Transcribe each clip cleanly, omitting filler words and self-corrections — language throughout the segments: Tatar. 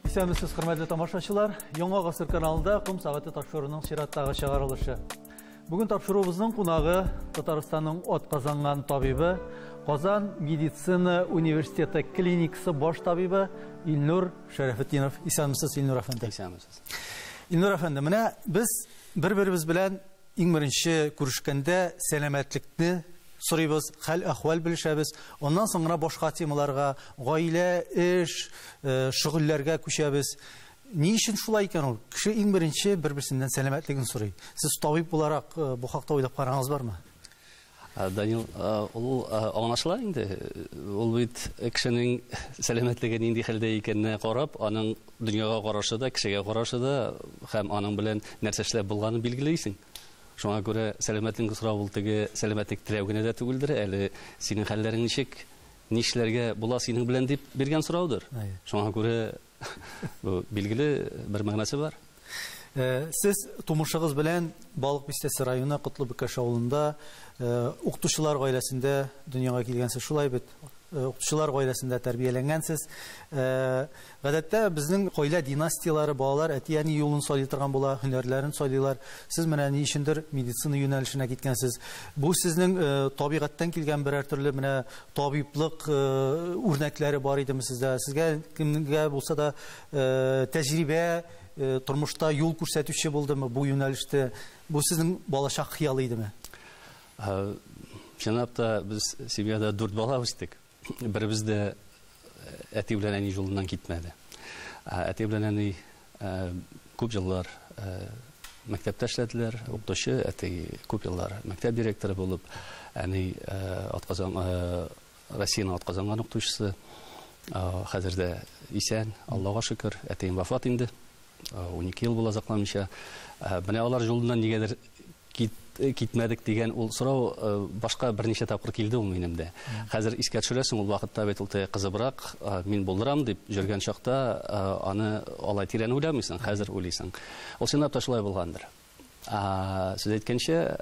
Исәнмесез, хөрмәтле тамашачылар. Яңа гасыр каналында Ком сәгате тапшыруының чираттагы чыгарылышы. Бүген тапшыруыбызның кунагы Татарстанның атказанган табибы, Казан медицина университеты клиникасы баш табибы Илнур Шәрәфетдинов. Исәнмесез, Илнур әфәнде. Исәнмесез. Илнур әфәнде, менә без бер-беребез белән иң беренче күрешкәндә сәламәтлекне сорыйбыз, хәл-әхвал белешәбез. Оннан соңра башка темаларга, гаилә, эш, шөгыльләргә күчәбез. Ни өчен шулай икән ул? Кеше иң беренче бер-берсеннән сәламәтлеген сорый. Сез табиб буларак бу хакта уйлап карагыз бармы? Данил, ул аңлашыла инде. Ул бит кешенең сәламәтлеге нинди хәлдә икәнне карап, аның дөньяга карашы да, кешегә карашы да һәм аның белән нәрсә эшләп булганын билгеләйсең. Шуңа күрә сәламәтлек сорау ул теге сәламәтлек теләү генә дә түгелдер, әле синең хәлләрең ничек, нишләргә була синең белән дип биргән сораудыр. Шуңа күрә бу билгеле бер мәгънәсе бар. Сез тумышыгыз белән Балык Бистәсе районы Котлыбекаш авылында укытучылар гаиләсендә дөньяга килгәнсез, шулай бит? Укытучылар гаиләсендә тәрбияләнгәнсез. Гадәттә безнең гаилә династиялары балалар әти-әни юлын сайлый торган була, һөнәрләрен сайлыйлар. Сез менә ни өчендер медицина юнәлешенә киткәнсез. Бу сезнең табигатьтән килгән берәр төрле менә табиблык үрнәкләре бар идеме сездә? Сезгә кемгә булса да тәҗрибә тормышта юл күрсәтүче булдымы бу юнәлештә? Бу сезнең балачак хыялы идеме? Чынлап та без семьяда 4 бала үстек. Беребез дә әти белән әни юлыннан китмәде. Әти белән әни күп еллар мәктәптә эшләделәр, укытучы, әти күп еллар мәктәп директоры булып, әни Россияның атказанган укытучысы. Хәзер дә исән, Аллаһка шөкер, әтием вафат инде. 12 ел була сакламыйча. Менә алар юлыннан нигәдер китмәдек дигән ул сорау башка берничә тапкыр килде ул минемдә. Хәзер искә төшерәсең, ул вакытта бит ул кызыбрак, мин булдырам дип җөргән чакта аны алай тирән уйламыйсың, хәзер уйлыйсың. Ул синап та шулай булгандыр. Сез әйткәнчә,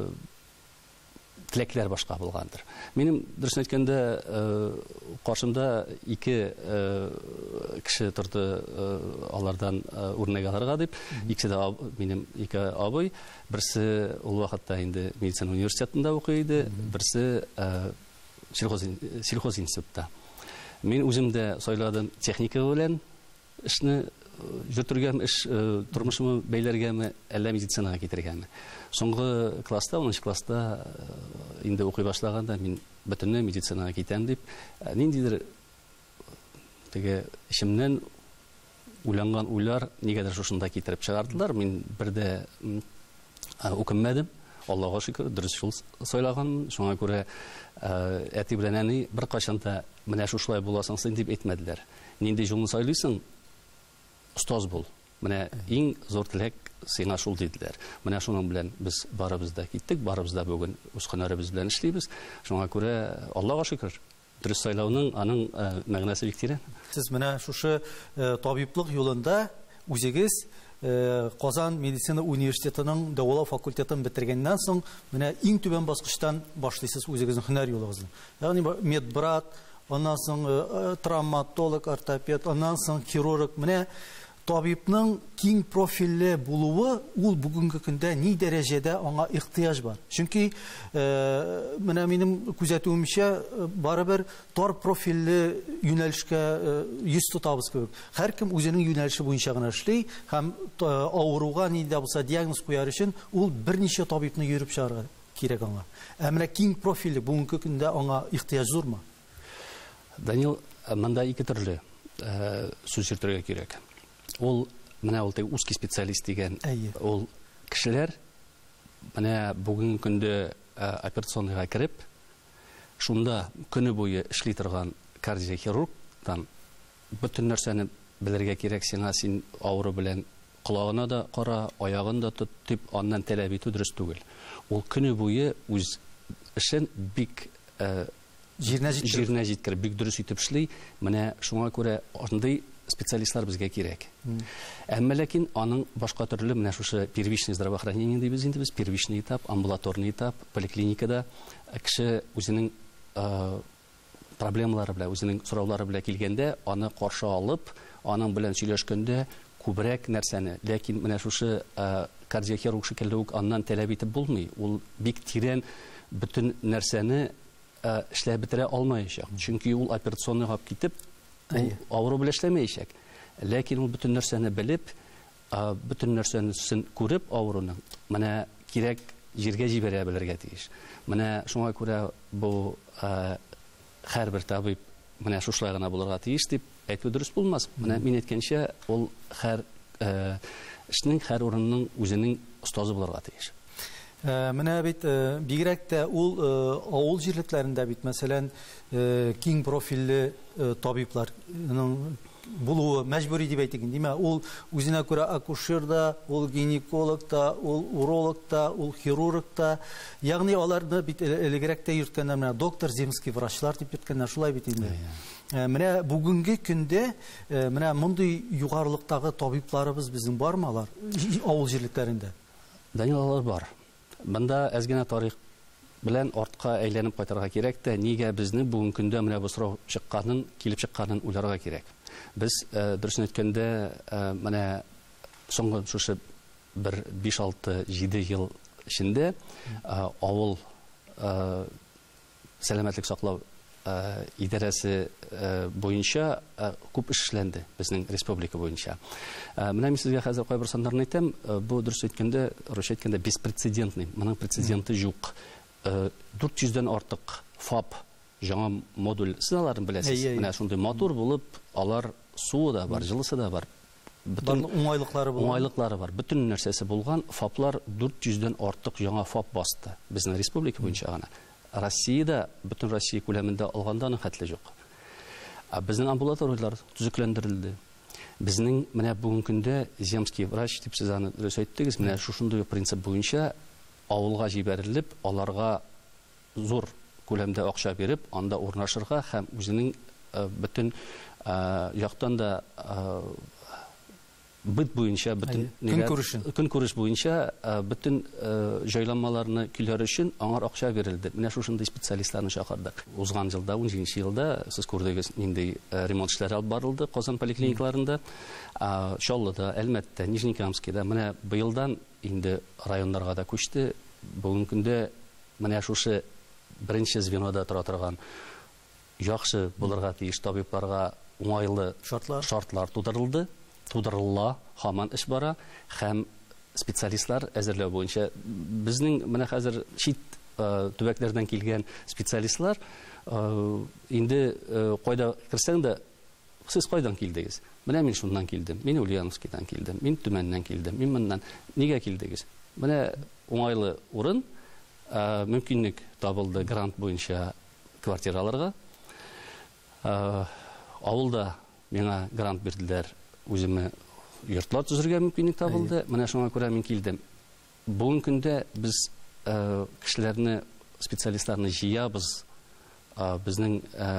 теләкләр башка булгандыр. Минем дөресен әйткәндә, каршымда 2 кеше торды, алардан үрнәк алырга дип. Икесе дә минем 2 абый, берсе ул вакытта инде медицина университетында укый иде, берсе сельхоз институтта. Мин үзем дә сайладым техника белән эшне җөртергәме, эш тормышымы бәйләргәме, әллә медицинага китергәме. Соңгы класста, 10нчы класста инде укый башлаганда мин бөтенләй медицинага китәм дип, ниндидер теге ишемнән уйланган уйлар нигәдер шушында китереп чыгардылар. Мин бердә укымадым. Аллаһка шөкер, дөрес юл сайлаган. Шуңа күрә әти белән әни бер кайчан да менә шулай буласың син дип әйтмәделәр. Нинди юлны сайлыйсың? Устаз бул. Менә иң зур теләк сиңа шул диделәр. Менә шуның белән без барыбыз да киттек, барыбыз да бүген үз һөнәребез белән эшлибез. Шуңа күрә Аллаһка шөкер, дөрес сайлауның аның мәгънәсе бик тирән. Сез менә шушы табиблык юлында үзегез Казан медицина университетының дәвалау факультетын бетергәннән соң менә иң түбән баскычтан башлыйсыз үзегезнең һөнәр юлыгызны. Ягъни медбрат, аннан соң травматолог, ортопед, аннан соң хирург. Менә табибның киң профильле булуы ул бүгенге көндә ни дәрәҗәдә аңа ихтыяҗ бар. Чөнки менә минем күзәтүемчә барыбер тар профильле юнәлешкә йөз тотабыз кебек. Һәркем үзенең юнәлеше буенча гына эшли һәм авыруга нидә булса диагноз куяр өчен ул берничә табибны йөреп чыгарга кирәк аңа. Менә киң профильле бүгенге көндә аңа ихтыяҗ зурмы? Данил, монда 2 төрле сүз йөртергә кирәк. Ул менә ул теге узкий специалист дигән ул кешеләр менә бүген көндә операционныйга кирип, шунда көне буе эшли торган кардиохирургтан бөтен нәрсәне белергә кирәк сиңа, син авыру белән колагына да кара, аягын да тот дип аннан таләп итү дөрес түгел. Ул көне буе үз эшен бик җиренә җиткереп, бик дөрес итеп эшли. Менә шуңа күрә андый специалистлар безгә кирәк. Әмма ләкин аның башка төрле менә шушы первичный здравоохранение дибез инде, без первичный этап, амбулаторный этап, поликлиникада кеше үзенең проблемалары белән, үзенең сораулары белән килгәндә, аны каршы алып, аның белән сөйләшкәндә күбрәк нәрсәне, ләкин менә шушы кардиохирург шикелле үк аннан таләп итеп булмый. Ул бик тирән бөтен нәрсәне эшләп бетерә алмаячак. Чөнки ул операционныйга китеп, авыру белән эшләмәячәк. Ләкин ул бөтен нәрсәне белеп, бөтен нәрсәне күреп авыруның, менә кирәк җиргә җибәрә белергә тиеш. Менә шуңа күрә бу һәрбер табиб менә шушылай гына булырга тиеш дип әйтү дөрес булмас. Менә мин әйткәнчә, ул һәр эшнең, һәр урынның үзенең остазы булырга тиеш. Менә бит бигрәк тә ул авыл җирлекләрендә бит, мәсәлән, киң профильле табибларның булуы мәҗбүри дип әйтик инде. Ул үзенә күрә акушер да, ул гинеколог да, ул уролог да, ул хирург да. Ягъни аларны бит элегрәк тә йөрткәннәр, менә доктор, земский врачлар дип йөрткәннәр, шулай бит инде. Менә бүгенге көндә менә мондый югарылыктагы табибларыбыз безнең бармы алар авыл җирлекләрендә? Данилалар бар. Бында әз генә тарих белән артка әйләнеп кайтырга кирәк тә, нигә безне бүгенге көндә менә бу сорау чыкканын, килеп чыкканын уйларга кирәк. Без дөресен әйткәндә, менә соңгы шушы 5-6-7 ел эчендә авыл сәламәтлек саклау идарәсе буенча күп эшләнде безнең республика буенча. Менә мин сезгә хәзер кайбер саннарны әйтәм, бу дөрес әйткәндә, русча әйткәндә беспрецедентный, моның прецеденты юк. 400-дән артык ФАП жаңа модуль сыналарын беләсез. Менә шундый матур булып, алар суы да бар, җылысы да бар. Бөтен уңайлыклары бар. Бөтен нәрсәсе булган ФАПлар 400-дән артык жаңа ФАП басты безнең республика буенча гына. Россиядә, бөтен Россия күләмендә алганда аның хәтле юк. Безнең амбулаториялар төзекләндерелде. Безнең менә бүгенге көндә земский врач дип сез аны дөрес әйттегез, менә шушындый принцип буенча авылга җибәрелеп, аларга зур күләмдә акча биреп, анда урнашырга һәм үзенең бөтен яктан да бит буенча, бөтен көнкүреш буенча бөтен җайланмаларны көйләр өчен аңар акча бирелде. Менә шушындый специалистларны чакырдык. Узган елда, 17 елда, сез күрдегез, нинди ремонт эшләре алып барылды Казан поликлиникаларында, Чаллыда, Әлмәттә, Нижнекамскида. Менә быелдан инде районнарга да күчте. Бүгенге көндә менә шушы беренче звенода тора торган яхшы булырга тиеш табибларга уңайлы шартлар тудырыла, һаман эш бара, һәм специалистлар әзерләү буенча безнең менә хәзер чит төбәкләрдән килгән специалистлар инде кайда кирсәң дә, сез кайдан килдегез? Менә мин шуннан килдем, мин Ульяновскидан килдем, мин Төмәннән килдем, мин моннан. Нигә килдегез? Менә уңайлы урын, мөмкинлек табылды грант буенча квартираларга. Авылда миңа грант бирделәр, үземә йортлар төзергә мөмкинлек табылды. Менә шуңа күрә мин килдем. Бүгенге көндә без кешеләрне, специалистларны җыябыз. Безнең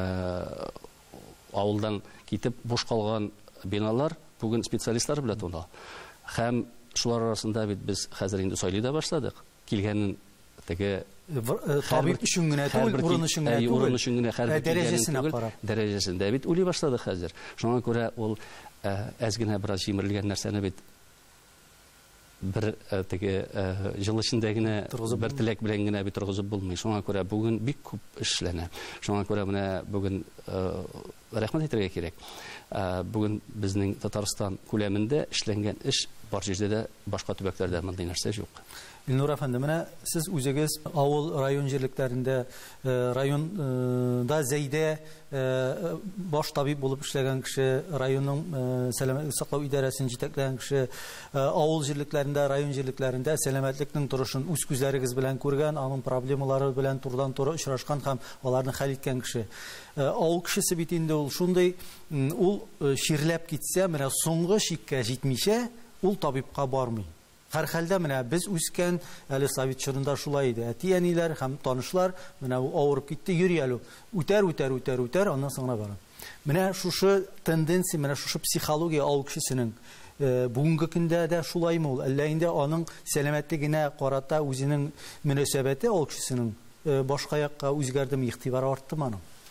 авылдан китеп буш калган биналар бүген специалистлар белән тулы. Һәм шулар арасында бит без хәзер инде сайлый да башладык. Килгәнен теге табиб өчен генә түгел, урын өчен генә түгел, дәрәҗәсенә карап. Дәрәҗәсендә бит уйлый башладык хәзер. Шуңа күрә ул әз генә бераз җимерелгән нәрсәне бит бер теге җыл эчендә генә бер теләк белән генә бит торгызып булмый. Шуңа күрә бүген бик күп эшләнә. Шуңа күрә менә бүген рәхмәт әйтергә кирәк. Бүген безнең Татарстан күләмендә эшләнгән эш бар җирдә дә, башка төбәкләрдә мондый нәрсә юк. Илнур әфәнде, менә сез үзегез авыл район җирлекләрендә, районда зәйдә баш табиб булып эшләгән кеше, районның сәламәтлек саклау идарәсен җитәкләгән кеше, авыл җирлекләрендә, район җирлекләрендә сәламәтлекнең торышын үз күзләрегез белән күргән, аның проблемалары белән турыдан-туры очрашкан һәм аларны хәл иткән кеше. Авыл кешесе бит инде ул шундый, ул ширләп китсә, менә соңгы чиккә җитмичә, ул табибка бармый. Һәр хәлдә менә без үскән әле Совет чорында шулай иде. Әти-әниләр һәм танышлар менә авырып китте, йөри әле. Үтәр, аннан соңра бара. Менә шушы тенденция, менә шушы психология авыл кешесенең бүгенге көндә дә шулаймы ул? Әллә инде аның сәламәтлегенә карата үзенең мөнәсәбәте авыл кешесенең башка якка үзгәрдеме, игътибары арттымы аның?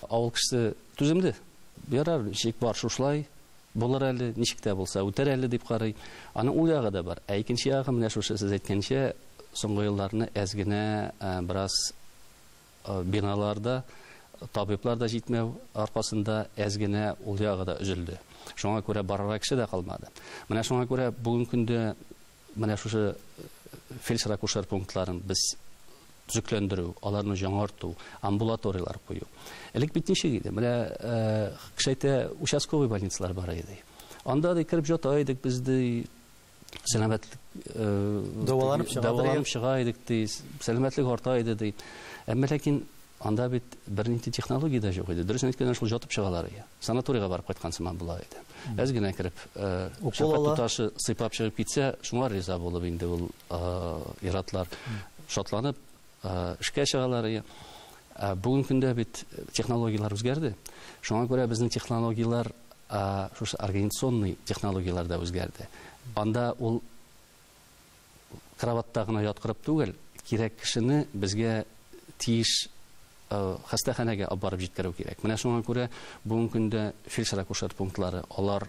авыл кешесе түземде. Ярар, шик бар шушлай, булыр әле, ничек тә булса, үтәр әле дип карый. Аның ул ягы да бар. Икенче ягы менә шушы сез әйткәнчә, соңгы елларны әзгенә бераз биналарда табиблар да җитмәү аркасында әзгенә ул ягы да üzелде. Шуңа күрә барырга кеше дә калмады. Менә шуңа күрә бүген көндә менә шушы фельдшер-акушер пунктларын без төзекләндерү, аларны яңарту, амбулаториялар кую. Элек бит ничек иде? Менә кешәйтә участковый больницалар бар иде. Анда да кирип жата идек без дә сәламәтлек дәваланып чыга идек ди, сәламәтлек арта иде ди. Әмма ләкин анда бит бернинди технология да юк иде. Дөресен әйткәндә шул жатып чыгалар иде. Санаторийга барып кайткан сыман була иде. Әз генә кирип, шәфкать туташы сыйпап чыгып китсә, шуңа риза булып инде ул иратлар шатланып эшкә чыгалар. Бүген көндә бит технологиялар үзгәрде. Шуңа күрә безнең технологиялар, шушы организационный технологиялар да үзгәрде. Анда ул кроватта гына яткырып түгел, кирәк кешене безгә тиеш хастаханәгә алып барып җиткерү кирәк. Менә шуңа күрә бүген көндә фельдшер-акушер пунктлары, алар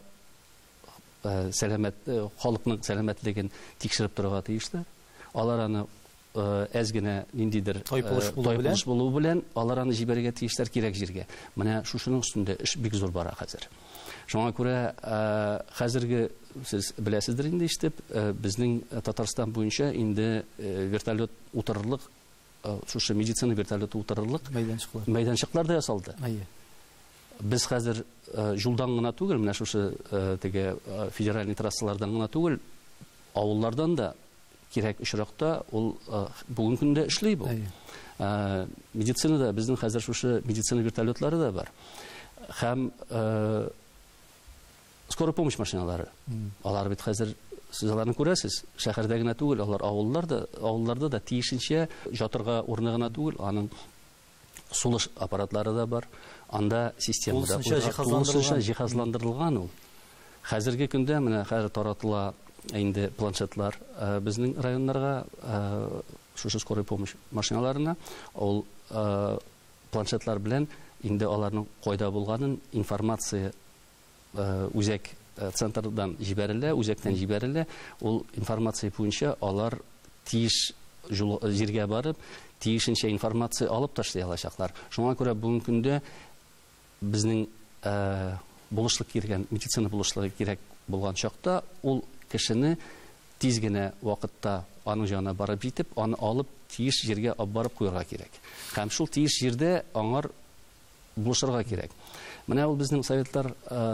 халыкның сәламәтлеген тикшереп торырга тиешләр. Алар аны әз генә ниндидер тайпылыш булу белән алар аны җибәрергә тиешләр кирәк җиргә. Менә шушының өстендә эш бик зур бара хәзер. Шуңа күрә хәзерге сез беләсездер инде ишетеп, безнең Татарстан буенча инде вертолет утырырлык, шушы медицина вертолеты утырырлык мәйданчыклар да ясалды. Без хәзер юлдан гына түгел, менә шушы теге федеральный трассалардан гына түгел, авыллардан да кирәк очракта ул бүген көндә эшли бу. Медицинада безнең хәзер шушы медицина вертолетлары да бар. Һәм скорая помощь машиналары. Алар бит хәзер сез аларны күрәсез, шәһәрдә генә түгел, алар авылларда да тиешенчә жатырга урыны гына түгел, аның сулыш аппаратлары да бар. Анда системада җиһазландырылган ул. Хәзерге көндә менә хәзер таратыла инде планшетлар безнең районнарга, шушы скорая помощь машиналарына, ул планшетлар белән инде аларның кайда булганын информация үзәк центрдан җибәрелә, үзәктән җибәрелә. Ул информация буенча алар тиеш җиргә барып, тиешенчә информация алып ташлый алачаклар. Шуңа күрә бүген көндә безнең булышлык киргән, медицина булышлыгы кирәк булган чакта, ул кешене тиз генә вакытта аның җанына барып җитеп, аны алып тиеш җиргә алып барып куярга кирәк. Һәм шул тиеш җирдә аңар булышырга кирәк. Менә ул безнең советлар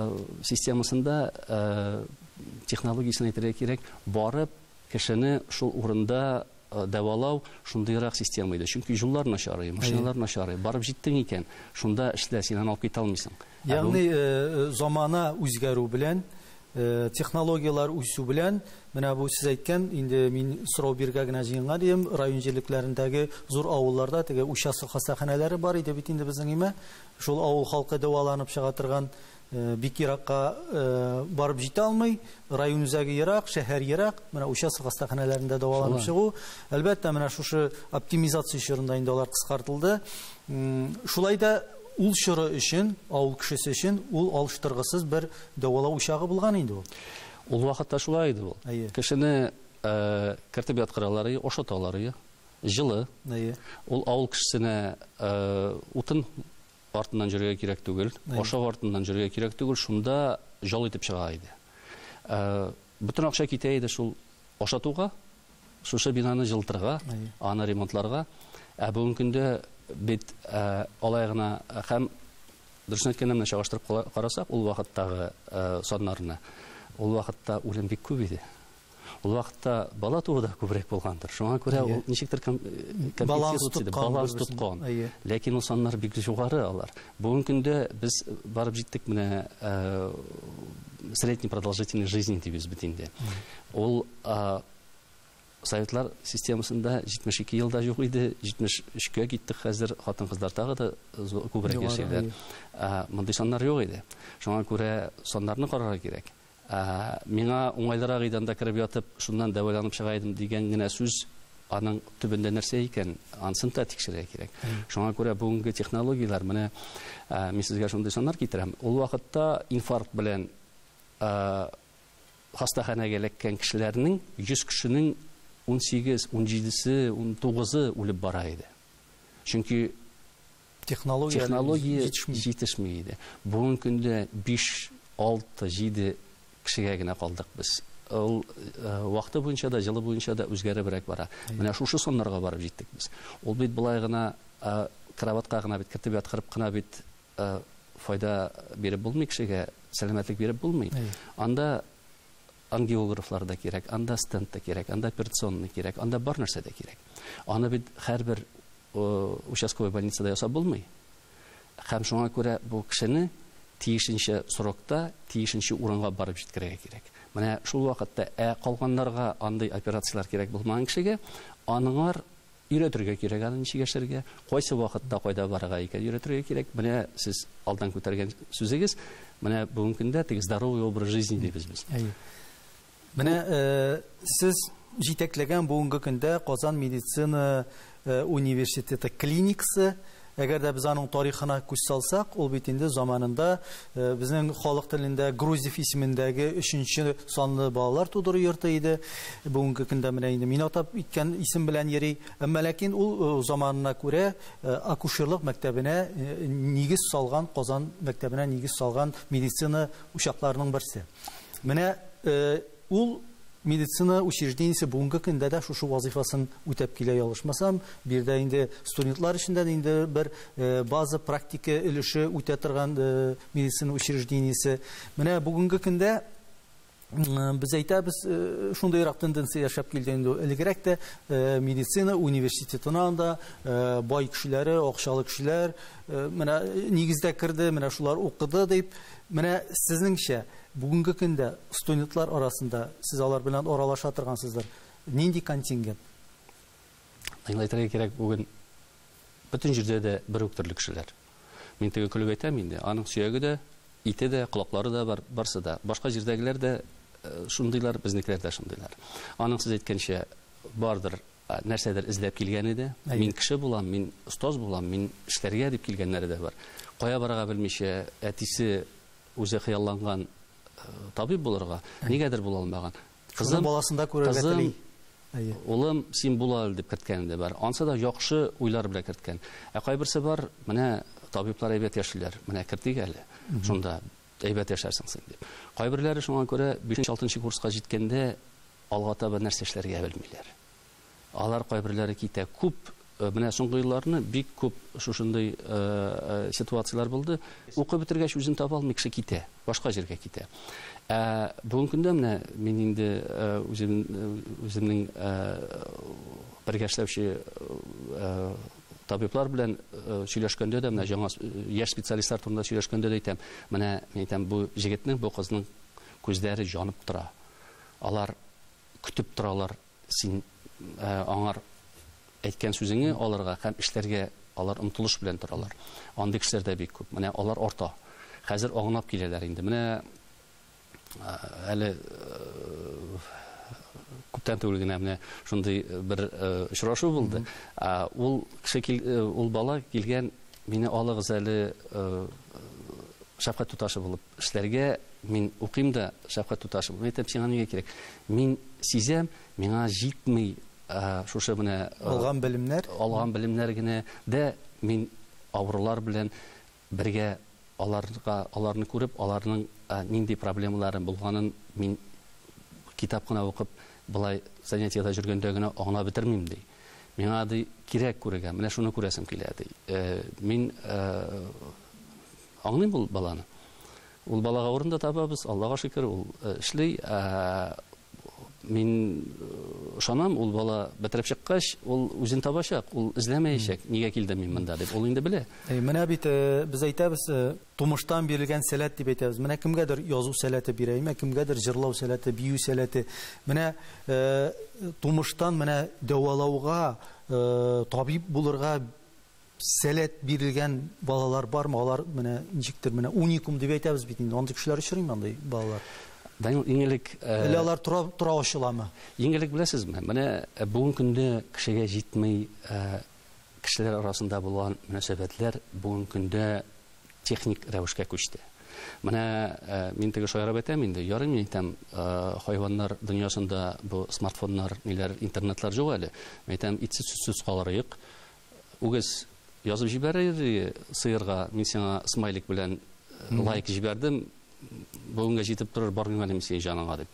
системасында технологиясын әйтергә кирәк, барып кешене шул урында дәвалау шундыйрак система иде. Чөнки юллар начарый, машиналар начарый. Барып җиттең икән, шунда эшлә, син аны алып китә алмыйсың. Ягъни замана үзгәрү белән, технологиялар үсү белән, менә бу сез әйткән, инде мин сорау биргә генә җыенга дим, район җирлекләрендәге зур авылларда теге участок хастаханәләре бар иде бит инде безнең име. Шул авыл халкы дәваланып чыга торган бик еракка барып җитә алмый, район үзәге ерак, шәһәр ерак, менә участок хастаханәләрендә дәваланып чыгу. Әлбәттә, менә шушы оптимизация чорында инде алар кыскартылды. Шулай да ул чоры өчен, авыл кешесе өчен ул алыштыргысыз бер дәвалау учагы булган инде ул. Ул вакытта шулай иде ул. Кешене кертеп яткыралар, ошаталар, җылы. Ул авыл кешесенә утын артыннан җөргә кирәк түгел, ашау артыннан җөргә кирәк түгел, шунда жол итеп чыга иде. Бүтән акча китә иде шул ашатуга, шушы бинаны җылтырга, аны ремонтларга. Бүген көндә бит алай гына һәм дөресен әйткәндә менә чагыштырып карасак, ул вакыттагы саннарны, ул вакытта үлем бик күп иде. Ул вакытта бала тууы да күбрәк булгандыр. Шуңа күрә ул ничектер баланс тоткан. Ләкин ул саннар бик югары алар. Бүген көндә без барып җиттек менә средний продолжительность жизни дибез бит инде. Ул советлар системасында 72 елда юк иде, 73-кә киттек хәзер, хатын-кызлар тагы да күбрәк яшиләр. Мондый саннар юк иде. Шуңа күрә саннарны карарга кирәк. Миңа уңайлырак идәндә киреп ятып, шуннан дәваланып чыга идем дигән генә сүз аның төбендә нәрсә икән, ансын да тикшерергә кирәк. Шуңа күрә бүгенге технологиялар, менә мин сезгә шундый саннар китерәм. Ул вакытта инфаркт белән хастаханәгә эләккән кешеләрнең 100 кешенең 18, 17-се, 19-ы үлеп бара иде. Чөнки технология җитешми иде. Бүген көндә 5, 6, 7 кешегә генә калдык без. Ул вакыты буенча да, җылы буенча да үзгәребрәк бара. Менә шушы соннарга барып җиттек без. Ул бит булай гына караватка гына бит кертеп яткырып кына бит файда биреп булмый кешегә, сәламәтлек биреп булмый. Анда ангиографлар да кирәк, анда стенд да кирәк, анда операционный кирәк, анда бар нәрсә дә кирәк. Аны бит һәрбер участковый больницада ясап булмый. Һәм шуңа күрә бу кешене тиешенчә срокта, тиешенчә урынга барып җиткерергә кирәк. Менә шул вакытта калганнарга андай операциялар кирәк булмаган кешегә аныңар өйрәтергә кирәк, аны ничек яшәргә, кайсы вакытта кайда барырга икән өйрәтергә кирәк. Менә сез алдан күтәргән сүзегез, менә бүгенге көндә теге здоровый образ жизни дибез без. Менә сез җитәкләгән бүгенге көндә Казан медицина университеты клиникасы, әгәр дә без аның тарихына күз салсак, ул бит инде заманында безнең халык телендә Грузев исемендәге 3-нче санлы балалар тудыру йорты иде. Бүгенге көндә менә инде мин атап иткән исем белән йөри. Әмма ләкин ул заманына күрә акушерлык мәктәбенә нигез салган, Казан мәктәбенә нигез салган медицина учакларының берсе. Менә ул медицина учреждениесе бүгенге көндә дә шушы вазифасын үтәп килә ялышмасам, бирдә инде студентлар өчендә инде бер база практика өлеше үтә торган медицина учреждениесе. Менә бүгенге көндә без әйтәбез, шундыйрак тенденция яшәп килде инде. Элегрәк тә медицина университетына да бай кешеләре, акчалы кешеләр менә нигездә керде, менә шулар укыды дип. Менә сезнеңчә бүгенге көндә студентлар арасында сез алар белән аралаша торгансыздар. Нинди контингент? Аңлайтырга кирәк, бүген бөтен җирдә дә бер үк төрле кешеләр. Мин теге көлеп әйтәм инде, аның сөяге дә, ите дә, колаклары да бар, барсы да. Башка җирдәгеләр дә шундыйлар, безнекеләр дә шундыйлар. Аның сез әйткәнчә бардыр нәрсәдер эзләп килгән иде. Мин кеше булам, мин устоз булам, мин эшләргә дип килгәннәре дә бар. Кая барырга белмичә, әтисе үзе хыялланган табиб булырга, нигәдер була алмаган. Кызым баласында күрергә тели. Улым син була дип керткән дә бар. Ансы да яхшы уйлар белән керткән. Кайберсе бар, менә табиблар әйбәт яшиләр, менә кертик әле. Шунда әйбәт яшәрсең син дип. Кайберләре шуңа күрә 5-6 курска җиткәндә алга таба нәрсә эшләргә белмиләр. Алар кайберләре китә күп. Менә соңгы елларны бик күп шушындай ситуациялар булды. Укып бетергәч үзен таба алмый кеше китә, башка җиргә китә. Бүгенге көндә менә мин инде үземнең бергә эшләүче табиблар белән сөйләшкәндә дә, менә яңа яшь специалистлар турында сөйләшкәндә дә әйтәм, менә мин әйтәм, бу җегетнең, бу кызның күзләре җанып тора. Алар көтеп торалар син аңар әйткән сүзеңне алырга һәм эшләргә алар омтылыш белән торалар. Андый кешеләр дә бик күп. Менә алар арта. Хәзер агынап киләләр инде. Менә әле күптән түгел генә менә шундый бер очрашу булды. Ул кеше ул бала килгән, мине алыгыз әле шәфкать туташы булып эшләргә, мин укыйм да шәфкать туташы булып. Әйтәм, сиңа нигә кирәк? Мин сизәм, миңа җитми шушы менә алган белемнәр генә дә мин авырулар белән бергә аларны күреп, аларның нинди проблемалары булганын мин китап кына укып, былай занятиядә жүргәндә генә аңлап бетермим ди. Миңа ди кирәк күрергә, менә шуны күрәсем килә ди. Мин аңлыйм бу баланы. Ул балага урында табабыз, Аллага шөкер, ул эшли. Мин ышанам, ул бала бетереп чыккач, ул үзен табачак, ул эзләмәячәк, нигә килдем мин монда дип. Ул инде белә. Менә бит без әйтәбез, тумыштан бирелгән сәләт дип әйтәбез. Менә кемгәдер язу сәләте бирәйме, кемгәдер җырлау сәләте, бию сәләте. Менә тумыштан менә дәвалауга, табиб булырга сәләт бирелгән балалар бармы? Алар менә ничектер менә уникум дип әйтәбез бит инде. Андый кешеләр очрыймы андый балалар? Данил, иңелек Әле алар тура ачыламы? иңелек беләсезме? Менә бүген көндә кешегә җитмәй кешеләр арасында булган мөнәсәбәтләр бүген көндә техник рәвешкә күчте. Менә мин теге шаярып әйтәм инде, ярый мин әйтәм, хайваннар дөньясында бу смартфоннар, ниләр, интернетлар юк әле. Мин әйтәм, итсез сүзсез калырыйк. Үгез язып җибәрер сыерга, мин сиңа смайлик белән лайк җибәрдем. Бүгенгә җитеп торыр бармыйм әле синең җаныңа дип.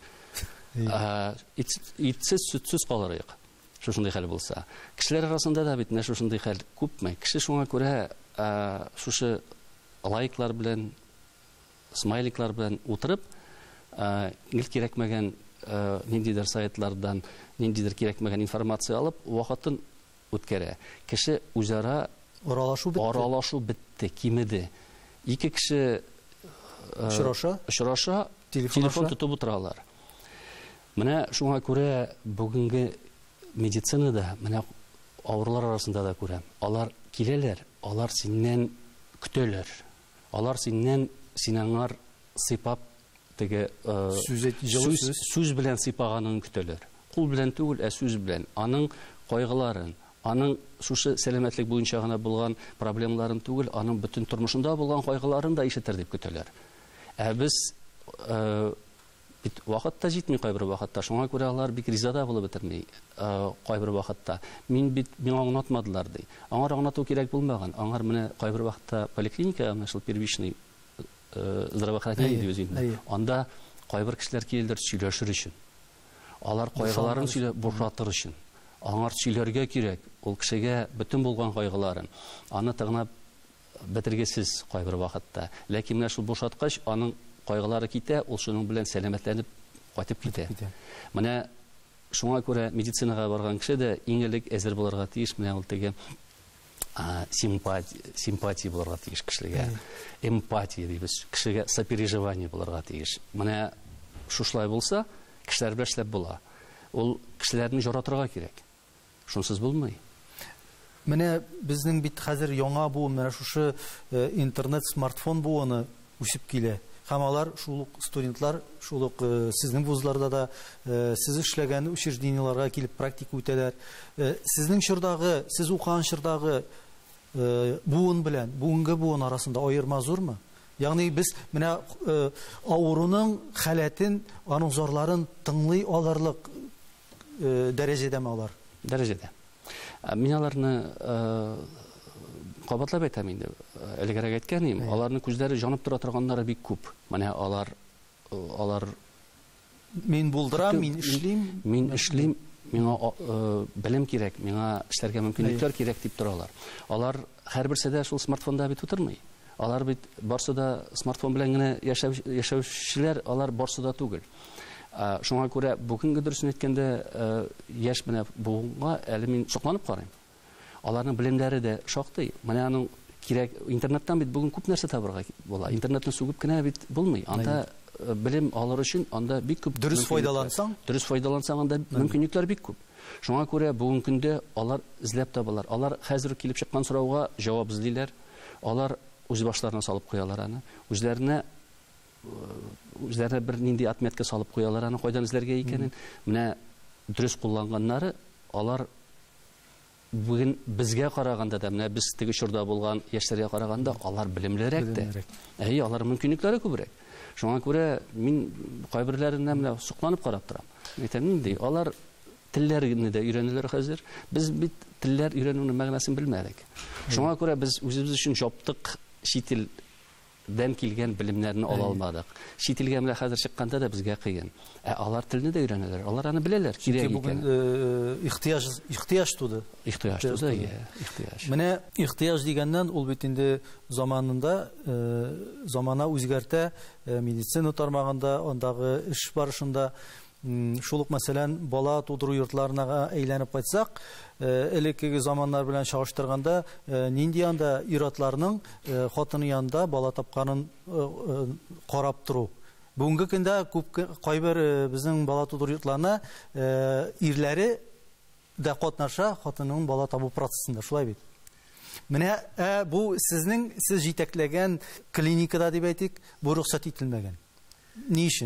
Итсез сүзсез калырыйк. Шушындый хәл булса. Кешеләр арасында да бит менә шушындый хәл күпме? Кеше шуңа күрә шушы лайклар белән, смайликлар белән утырып, гел кирәкмәгән ниндидер сайтлардан, ниндидер кирәкмәгән информация алып, вакытын үткәрә. Кеше үзара аралашу бетте, кимеде. Ике кеше очраша, телефон тотып утыралар. Менә шуңа күрә бүгенге медицинада, менә авырлар арасында да күрәм. Алар киләләр, алар синнән көтәләр. Алар синнән синаңар сыйпап теге сүз белән сыйпаганын көтәләр. Кул белән түгел, сүз белән. Аның кайгыларын, аның шушы сәламәтлек буенча гына булган проблемаларын түгел, аның бөтен тормышында булган кайгыларын да ишетер дип көтәләр. Без бит вакытта җитми кайбер вакытта, шуңа күрә алар бик ризада булып бетерми кайбер вакытта. Миңа аңлатмадылар ди. Аңар аңлату кирәк булмаган. Аңар менә кайбер вакытта поликлиника, мәшәл первичный здравоохранение дип үзендә. Анда кайбер кешеләр килдер сөйләшер өчен. Алар кайгыларын сөйләп бушатыр өчен. Аңар сөйләргә кирәк. Ул кешегә бөтен булган кайгыларын. Аны тыңлап бетергесез кайбер вакытта. Ләкин менә шул бушаткач аның кайгылары китә, ул шуның белән сәламәтләнеп кайтып китә. Менә шуңа күрә медицинага барган кеше дә иң элек әзер булырга тиеш, менә ул теге симпатия булырга тиеш кешегә. Эмпатия дибез, кешегә сопереживание булырга тиеш. Менә шушлай булса, кешеләр белән эшләп була. Ул кешеләрне яратырга кирәк. Шунсыз булмый. Менә безнең бит хәзер яңа бу менә шушы интернет, смартфон буыны үсеп килә. Һәм алар шул студентлар, шул сезнең вузларда да сез эшләгән учреждениеларга килеп практика үтәләр. Сезнең чордагы, сез укыган чордагы буын белән бүгенге буын арасында аерма зурмы? Ягъни без менә авыруның халәтен, аның зарларын тыңлый алырлык дәрәҗәдәме алар? Дәрәҗәдә. Мин аларны кабатлап әйтәм инде. Элегрәк әйткәнем, аларның күзләре җанып тора торганнары бик күп. Менә алар мин булдырам, мин эшлим, миңа белем кирәк, миңа эшләргә мөмкинлекләр кирәк дип торалар. Алар һәрберсе дә шул смартфонда бит утырмый. Алар бит барсы да смартфон белән генә яшәүчеләр, алар барсы да түгел. Шуңа күрә бүгенге дөресен әйткәндә яшь менә буынга әле мин сокланып карыйм. Аларның белемнәре дә шактый. Менә аның кирәк интернеттан бит бүген күп нәрсә табырга була. Интернетны сүгеп кенә бит булмый. Анда белем алыр өчен анда бик күп дөрес файдалансаң анда мөмкинлекләр бик күп. Шуңа күрә бүген көндә алар эзләп табалар. Алар хәзер килеп чыккан сорауга җавап эзлиләр. Алар үз башларына салып куялар аны. Үзләренә бер нинди отметка салып куялар аны кайдан эзләргә икәнен. Менә дөрес кулланганнары алар бүген безгә караганда да, менә без теге чорда булган яшьләргә караганда алар белемлерәк тә. Алар мөмкинлекләре күбрәк. Шуңа күрә мин кайберләренә менә сукланып карап торам. Әйтәм инде, алар телләрне дә өйрәнәләр хәзер. Без бит телләр өйрәнүнең мәгънәсен белмәдек. Шуңа күрә без үзебез өчен җаптык чит илдән килгән белемнәрне ала алмадык. Чит илгә менә хәзер чыкканда да безгә кыен. Алар телне дә өйрәнәләр. Алар аны беләләр. Кирәк икән. Ихтияҗ туды. Менә ихтияҗ дигәннән ул бит инде заманында замана үзгәртә, медицина тармагында, андагы эш барышында шул ук мәсәлән бала тудыру йортларына әйләнеп кайтсак, элеккеге заманнар белән чагыштырганда нинди анда ир-атларның хатыны янында бала тапканын карап тору. Бүгенге көндә күп кайбер безнең бала тудыру йортларына ирләре дә катнаша хатынының бала табу процессында, шулай бит. Менә бу сез җитәкләгән клиникада дип әйтик, бу рөхсәт ителмәгән. Ни өчен?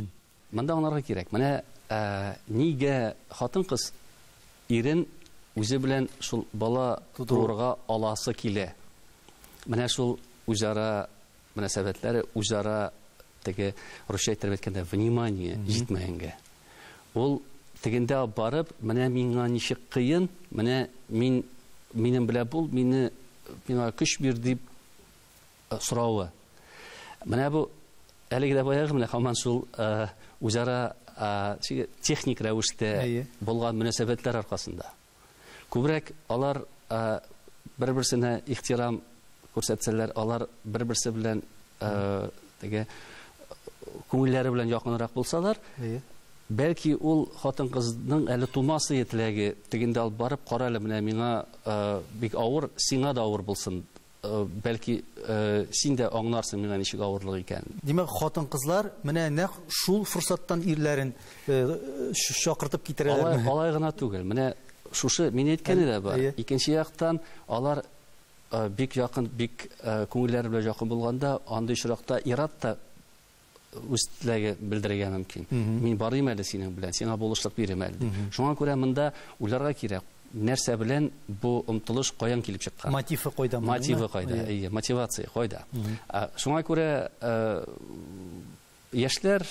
монда аңларга кирәк. Менә нигә хатын-кыз ирен үзе белән шул бала тудырырга аласы килә. Менә шул үзара мөнәсәбәтләре, үзара теге русча әйтеп әйткәндә внимание җитмәгәнгә. Ул тегендә барып, менә миңа ничек кыен, менә минем белән бул, миңа көч бир дип сорауы. Менә бу әлеге дә баягы менә һаман шул үзара техник рәвештә булган мөнәсәбәтләр аркасында. Күбрәк алар бер-берсенә ихтирам күрсәтсәләр, алар бер-берсе белән теге күңелләре белән якынрак булсалар, бәлки ул хатын-кызның әле тумасы теләге тегендә алып барып, кара әле менә миңа бик авыр, сиңа да авыр булсын. Бәлки син дә аңларсың миңа ничек авырлык икән. Димәк, хатын-кызлар менә нәкъ шул форсаттан ирләрен чакыртып китерәләр. Алай гына түгел. Менә шушы мин әйткәне дә бар. Икенче яктан алар бик якын, бик күңелләре белән якын булганда, андый очракта ират та үз теләге белдерергә мөмкин. Мин барыйм әле синең белән, сиңа булышлык бирәм әле. Шуңа күрә монда уйларга кирәк. Нәрсә белән бу омтылыш каян килеп чыккан? Мотивы кайда? Мотивы кайда? Мотивация кайда? Шуңа күрә яшьләр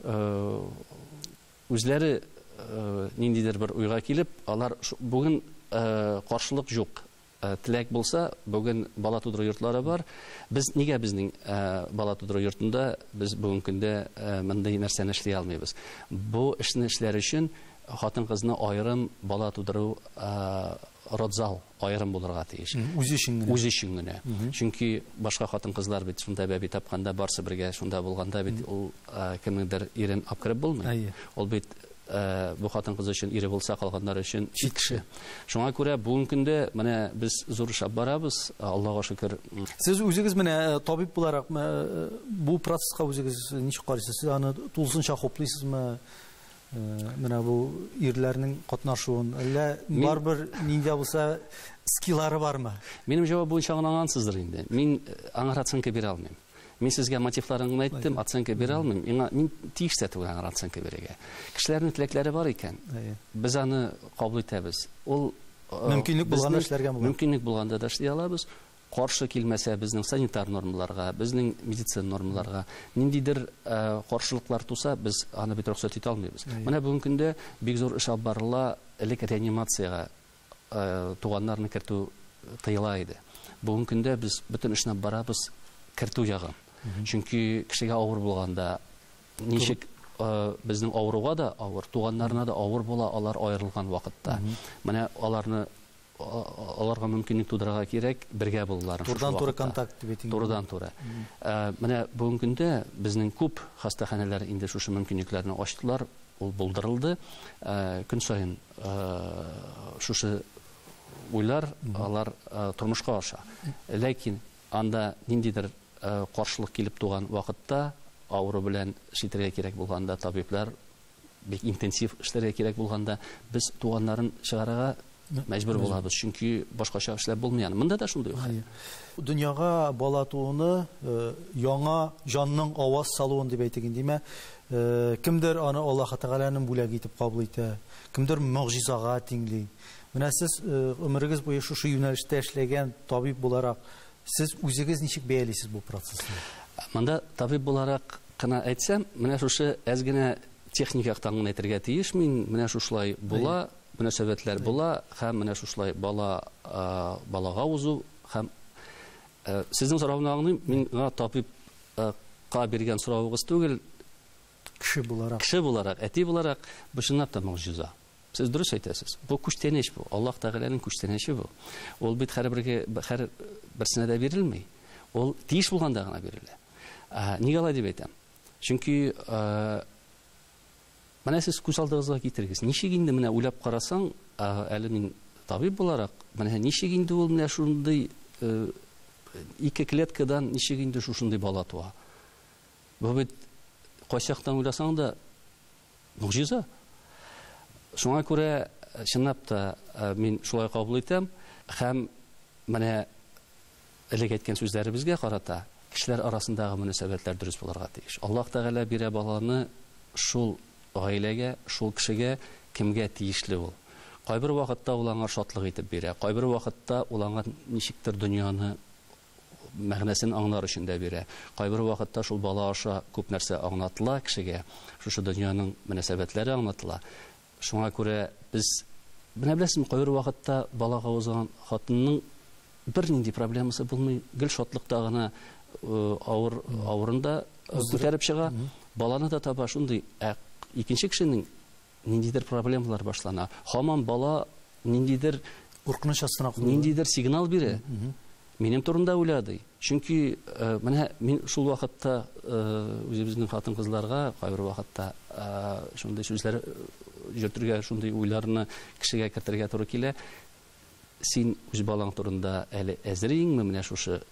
үзләре ниндидер бер уйга килеп, алар бүген каршылык юк. Теләк булса, бүген бала тудыру йортлары бар. Без нигә безнең бала тудыру йортында без бүген көндә мондый нәрсәне эшли алмыйбыз? Бу эшне эшләр өчен хатын-кызны аерым бала тудыру родзал аерым булырга тиеш. Үз өчен генә. Чөнки башка хатын-кызлар бит шунда бәби тапканда, барсы бергә шунда булганда бит ул кемнеңдер ирен апкырып булмый. Ул бит бу хатын-кыз өчен ире булса, калганнар өчен чит кеше. Шуңа күрә бүген көндә менә без зур эшләп барабыз, Аллага шөкер. Сез үзегез менә табиб буларак бу процесска үзегез ничек карыйсыз? Сез аны тулысынча хуплыйсызмы? Менә бу ирләрнең катнашуын, әллә барбер нинди булса скиллары бармы? Минем җавап буенча гына аңсыздыр инде. Мин аңа оценка бирә алмыйм. Мин сезгә мотивларыңны әйттем, оценка бирә алмыйм. Мин тиеш тә түгел аңа оценка бирергә. Кешеләрнең теләкләре бар икән. Без аны кабул итәбез. Ул мөмкинлек булганда эшләргә була. Мөмкинлек булганда да эшли алабыз. Каршы килмәсә безнең санитар нормаларга, безнең медицина нормаларга, ниндидер каршылыклар туса, без аны бит рөхсәт итә алмыйбыз. Менә бүген көндә бик зур эш алып барыла, элек реанимациягә туганнарны кертү тыела иде. Бүген көндә без бөтен эшне барабыз кертү ягын. Чөнки кешегә авыр булганда, ничек безнең авыруга да авыр, туганнарына да авыр була, алар аерылган вакытта. Менә аларга мөмкинлек тудырырга кирәк, бергә булуларын. Турыдан-туры контакт дип әйтик. Турыдан-туры. Менә бүген көндә безнең күп хастаханәләр инде шушы мөмкинлекләрне ачтылар, ул булдырылды. Көн саен шушы уйлар алар тормышка аша. Ләкин анда ниндидер каршылык килеп туган вакытта, авыру белән эшләргә кирәк булганда, табиблар бик интенсив эшләргә кирәк булганда, без туганнарын чыгарырга мәҗбүр булабыз, чөнки башкача эшләп булмый. Монда да шундый хәл. Дөньяга бала тууны яңа җанның аваз салуын дип әйтик инде. Кемдер аны Аллаһ Тәгаләнең бүләге итеп кабул итә, кемдер мөгъҗизага тиңли. Менә сез өмерегез буе шушы юнәлештә эшләгән табиб буларак, сез үзегез ничек бәялисез бу процессны? Монда табиб буларак кына әйтсәм, менә шушы әз генә техник яктан гына әйтергә тиеш. Мин менә шушылай була, мөнәсәбәтләр була, һәм менә шушылай балага узу, һәм сезнең сорауны миңа табибка биргән соравыгыз түгел, кеше буларак, әти буларак, бу чынлап та мөгъҗиза. Сез дөрес әйтәсез. Бу күчтәнеш бу. Аллаһ Тәгаләнең күчтәнеше бу. Ул бит һәр берсенә дә бирелми. Ул тиеш булганда гына бирелә. Нигә алай дип әйтәм? Чөнки менә сез күз алдыгызга китерегез. Ничек инде менә уйлап карасаң, әле мин табиб буларак, менә ничек инде ул менә шундый ике клеткадан ничек инде шушындый бала туа. Бу бит кайчактан уйласаң да мөгъҗиза. Шуңа күрә чынлап та мин шулай кабул итәм, һәм менә элек әйткән сүзләребезгә карата кешеләр арасындагы мөнәсәбәтләр дөрес булырга тиеш. Аллаһ Тәгалә бирә баланы шул гаиләгә, шул кешегә кемгә тиешле ул. Кайбер вакытта ул аңа шатлык итеп бирә, кайбер вакытта ул аңа ничектер дөньяны мәгънәсен аңлар өчен дә бирә. Кайбер вакытта шул бала аша күп нәрсә аңлатыла кешегә, шушы дөньяның мөнәсәбәтләре аңлатыла. Шуңа күрә без менә беләсезме, кайбер вакытта балага узган хатынның бер нинди проблемасы булмый, гел шатлыкта гына авырында күтәреп чыга, баланы да таба шундый. Икенче кешенең ниндидер проблемалар башлана. Һаман бала ниндидер куркыныч астына ниндидер сигнал бирә. Минем турында уйлады. Чөнки менә мин шул вакытта үзебезнең хатын-кызларга кайбер вакытта шундый сүзләр йөртергә, шундый уйларны кешегә кертергә туры килә. Син үз балаң турында әле әзереңме менә шушы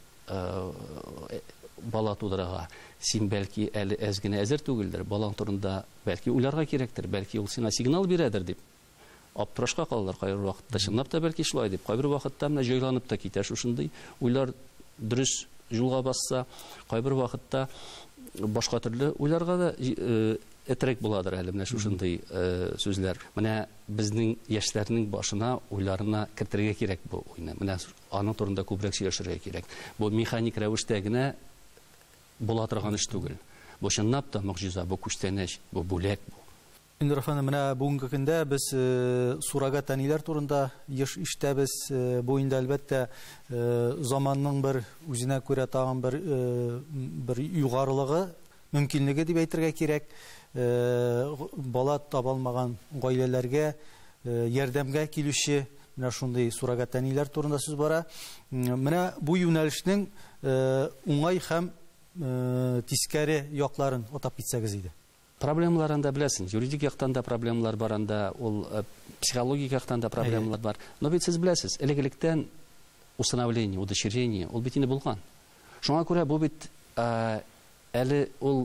бала тудырага? Син бәлки әле әз генә әзер түгелдер. Балаң турында бәлки уйларга кирәктер, бәлки ул сиңа сигнал бирәдер дип. Аптырашка калалар кайбер вакытта. Чынлап та бәлки шулай дип. Кайбер вакытта менә җайланып та китә шушындый уйлар дөрес юлга басса, кайбер вакытта башка төрле уйларга да этрек буладыр әле менә шушындый сүзләр. Менә безнең яшьләрнең башына, уйларына кертергә кирәк бу уйны. Менә аның турында күбрәк сөйләшергә кирәк. Бу механик рәвештә генә була торган эш түгел. Бу чынлап та могҗиза, бу күчтәнәч, бу бүләк бу. Инде Рафан, менә бүгенге көндә без сурагат әниләр турында ишетәбез. Бу инде әлбәттә заманның бер үзенә күрә тагын бер югарылыгы, мөмкинлеге дип әйтергә кирәк. Бала таба алмаган гаиләләргә ярдәмгә килүче менә шундый сурагат әниләр турында сүз бара. Менә бу юнәлешнең уңай һәм тискәре якларын атап китсәгез иде. Проблемаларында беләсең, юридик яктан да проблемалар бар, анда ул психологик яктан да проблемалар бар. Но бит сез беләсез, элек-электән усыновление, удочерение ул бит инде булган. Шуңа күрә бу бит әле ул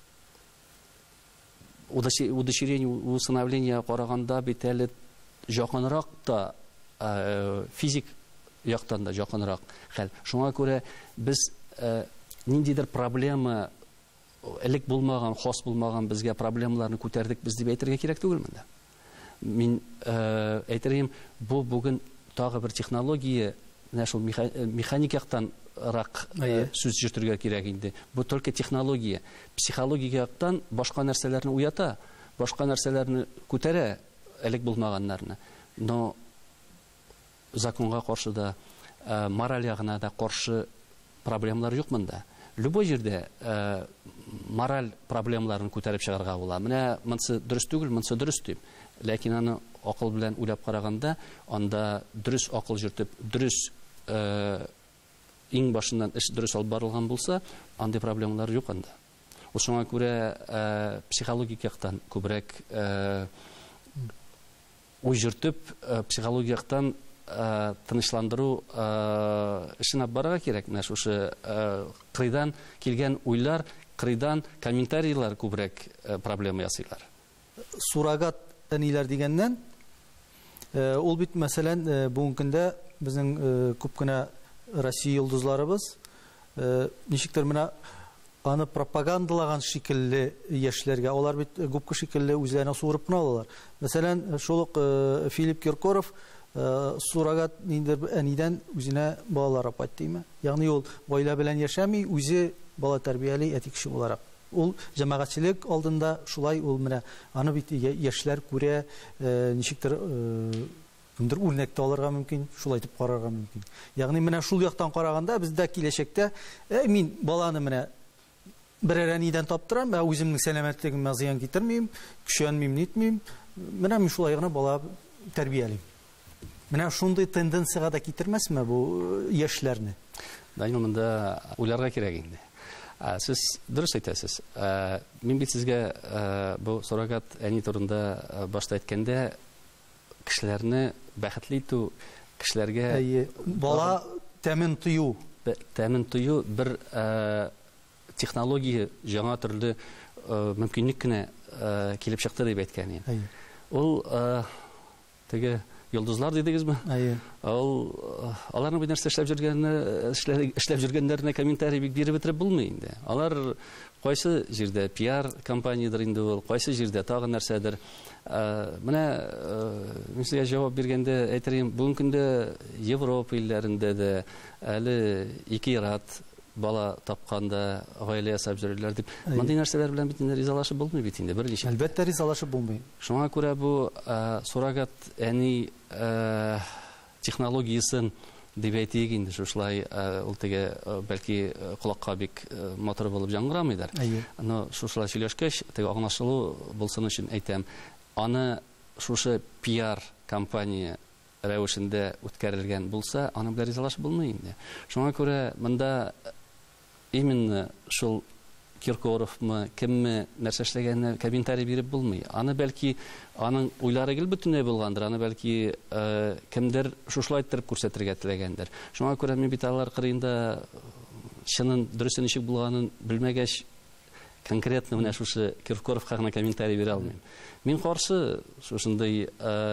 удочерение, усыновление караганда бит әле якынрак та физик яктан да якынрак хәл. Шуңа күрә без ниндидер проблема элек булмаган, хас булмаган безгә проблемаларны күтәрдек без дип әйтергә кирәк түгелме дә. Мин әйтергәм, бу бүген тагы бер технология, менә шул механик яктанрак сүз йөртергә кирәк инде. Бу только технология. Психологик яктан башка нәрсәләрне уята, башка нәрсәләрне күтәрә, элек булмаганнарны. Но законга каршы да, мораль ягына да каршы проблемалар юк монда. Любой җирдә мораль проблемаларын күтәреп чыгарга була. Менә монсы дөрес түгел, монсы дөрес дип. Ләкин аны акыл белән уйлап караганда, анда дөрес акыл җөртеп, дөрес иң башыннан эш дөрес алып барылган булса, андый проблемалар юк анда. Шуңа күрә психологик яктан күбрәк уй җөртеп, психологик яктан тынычландыру эшен барырга кирәк. Менә шушы кырыйдан килгән уйлар, кырыйдан комментарийлар күбрәк проблема ясыйлар. Сурагат әниләр дигәннән, ул бит мәсәлән бүгенге көндә безнең күп кенә Россия йолдызларыбыз ничектер менә аны пропагандалаган шикелле яшьләргә, алар бит күп шикелле үзләренә суырып кына алалар. Мәсәлән, шул ук Филипп Киркоров сурагат әнидән үзенә балалар апат димме. Ягъни ул гаилә белән яшәми, үзе бала тәрбияли әти кеше буларак. Ул җәмәгатьчелек алдында шулай ул менә аны бит яшьләр күрә, ничектер кемдер үрнәк алырга мөмкин, шулай итеп карарга мөмкин. Ягъни менә шул яктан караганда бездә киләчәктә мин баланы менә берәр әнидән таптырам, үземнең сәламәтлегемә зыян китермим, көчәнмим, нитмим, менә мин шулай гына бала тәрбиялим. Менә шундый тенденцияга да китермәсме бу яшьләрне? Даим монда уйларга кирәк инде. Сез дөрес әйтәсез. Мин бит сезгә бу сурагат әни турында башта әйткәндә, кешеләрне бәхетле итү, кешеләргә бала тәмен тою бер технология, жаңа төрле мөмкинлек кенә килеп чыкты дип әйткән. Ул теге йолдызлар дидегезме? Аларның бу нәрсә эшләп жүргәннәренә комментарий бик биреп бетереп булмый инде. Алар кайсы җирдә пиар компаниядер инде ул, кайсы җирдә тагы нәрсәдер. Менә мин сезгә җавап биргәндә әйтәрем, бүген көндә Европа илләрендә дә әле ике ират бала тапканда гаилә ясап йөриләр дип, мондый нәрсәләр белән бит инде ризалашып булмый бит инде берлечә. Әлбәттә ризалашып булмый. Шуңа күрә бу суррогат әни технологиясын дип әйтик инде, шулай ул теге бәлки кулакка бик матур булып яңгырамыйдыр. Но шулай сөйләшкәч, теге аңлашылу булсын өчен әйтәм, аны шушы пиар компания рәвешендә үткәрелгән булса, аны белән ризалашып булмый инде. Шуңа күрә монда именно шул Киркоровмы, кемме нәрсә эшләгәнне комментарий биреп булмый. Аны бәлки аның уйлары гел бөтенләй булгандыр, аны бәлки кемдер шушлай иттереп күрсәтергә теләгәндер. Шуңа күрә мин бит алар кырыенда чынын дөресен ничек булганын белмәгәч, конкретно менә шушы Киркоровка гына комментарий бирә алмыйм. Мин каршы шушындай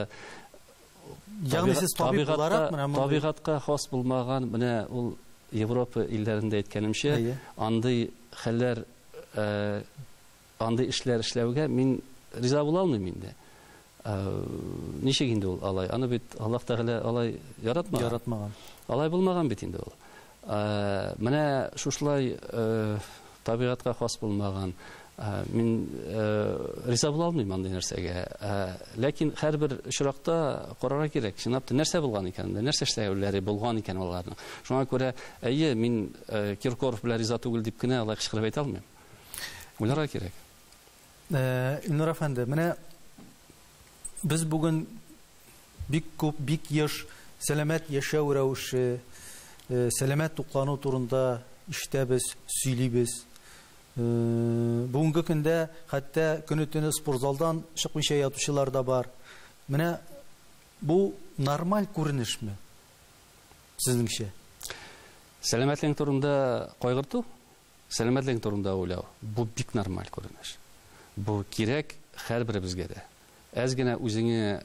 табигатка хас булмаган, менә ул Европа илләрендә әйткәнемчә, андый хәлләр, андый эшләр эшләүгә мин риза була алмыйм инде. Ничек инде ул алай? Аны бит Аллаһ Тәгалә алай яратмаган. Алай булмаган бит инде ул. Менә шушлай табигатка хас булмаган, мин риза була алмыйм андый нәрсәгә. Ләкин һәрбер очракта карарга кирәк. Чынлап нәрсә булган икән, нәрсә эшләүләре булган икән аларның. Шуңа күрә, әйе, мин Киркоров белән риза түгел дип кенә алай кычкырып әйтә алмыйм. Уйларга кирәк. Илнур әфәнде, менә без бүген бик күп, бик еш сәламәт яшәү рәвеше, сәламәт туклану турында ишетәбез, сөйлибез. Бүгенге көндә хәтта көне-төне спортзалдан чыкмыйча ятучылар да бар. Менә бу нормаль күренешме? Сезнеңчә? Сәламәтлек турында кайгырту, сәламәтлек турында уйлау, бу бик нормаль күренеш. Бу кирәк һәрберебезгә дә. Әз генә үзеңне